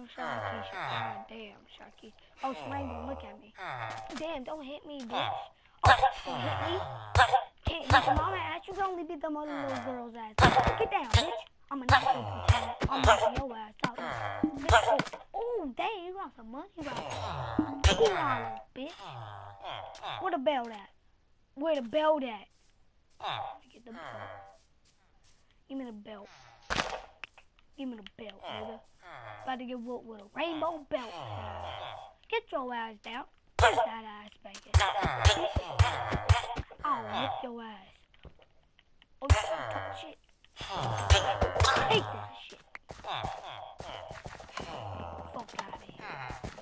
Sharky. God damn, Sharky. Oh, Slime gonna look at me. Damn, don't hit me, bitch. Oh, don't hit me. Can't beat the mama ass. You can only beat them other little girls' ass. Get down, bitch. I'ma knock you out. I'm knocking your ass out. Bitch, oh, dang, you got some money right there. $2, bitch. Where the belt at? Where the belt at? Let me get the belt. Give me the belt. Give me the belt, nigga. About to get whooped with a rainbow belt. Get your ass down. Get that ass back in. I'll whip your ass. Oh, you talk shit. I hate that shit. Fuck out of here.